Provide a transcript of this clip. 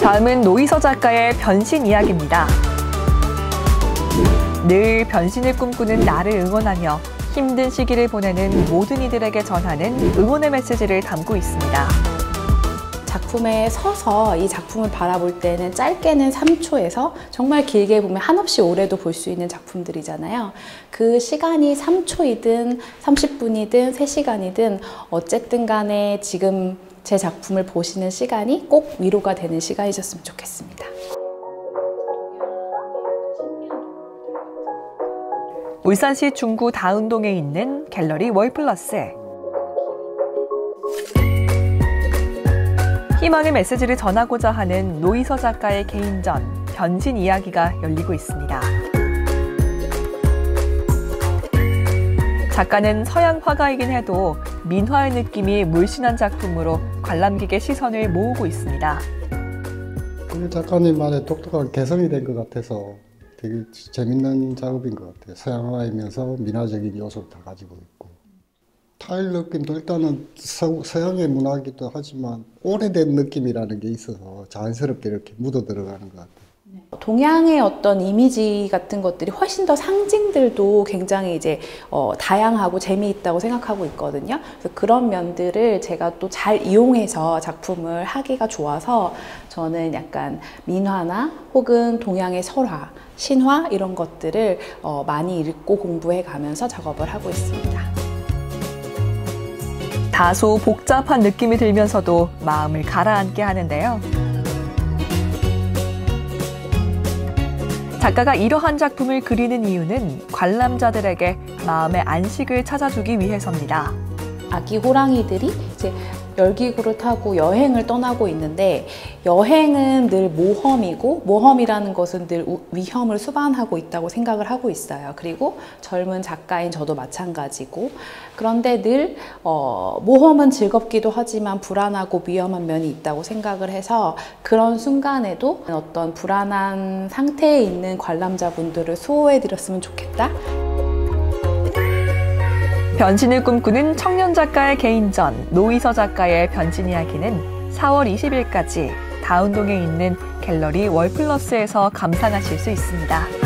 다음은 노이서 작가의 변신 이야기입니다. 늘 변신을 꿈꾸는 나를 응원하며 힘든 시기를 보내는 모든 이들에게 전하는 응원의 메시지를 담고 있습니다. 작품에 서서 이 작품을 바라볼 때는 짧게는 3초에서 정말 길게 보면 한없이 오래도 볼 수 있는 작품들이잖아요. 그 시간이 3초이든 30분이든 3시간이든 어쨌든 간에 지금 제 작품을 보시는 시간이 꼭 위로가 되는 시간이셨으면 좋겠습니다. 울산시 중구 다운동에 있는 갤러리 월플러스. 희망의 메시지를 전하고자 하는 노이서 작가의 개인전, 변신 이야기가 열리고 있습니다. 작가는 서양 화가이긴 해도 민화의 느낌이 물씬한 작품으로 관람객의 시선을 모으고 있습니다. 작가님만의 독특한 개성이 된 것 같아서 되게 재밌는 작업인 것 같아요. 서양화이면서 민화적인 요소를 다 가지고 있고. 타일 느낌도 일단은 서양의 문화이기도 하지만 오래된 느낌이라는 게 있어서 자연스럽게 이렇게 묻어 들어가는 것 같아요. 동양의 어떤 이미지 같은 것들이 훨씬 더 상징들도 굉장히 이제 다양하고 재미있다고 생각하고 있거든요. 그래서 그런 면들을 제가 또 잘 이용해서 작품을 하기가 좋아서 저는 약간 민화나 혹은 동양의 설화, 신화 이런 것들을 많이 읽고 공부해 가면서 작업을 하고 있습니다. 다소 복잡한 느낌이 들면서도 마음을 가라앉게 하는데요. 작가가 이러한 작품을 그리는 이유는 관람자들에게 마음의 안식을 찾아주기 위해서입니다. 아기 호랑이들이 이제 열기구를 타고 여행을 떠나고 있는데 여행은 늘 모험이고 모험이라는 것은 늘 위험을 수반하고 있다고 생각을 하고 있어요. 그리고 젊은 작가인 저도 마찬가지고 그런데 늘 모험은 즐겁기도 하지만 불안하고 위험한 면이 있다고 생각을 해서 그런 순간에도 어떤 불안한 상태에 있는 관람자분들을 수호해 드렸으면 좋겠다. 변신을 꿈꾸는 청년 작가의 개인전, 노이서 작가의 변신 이야기는 4월 20일까지 다운동에 있는 갤러리 월플러스에서 감상하실 수 있습니다.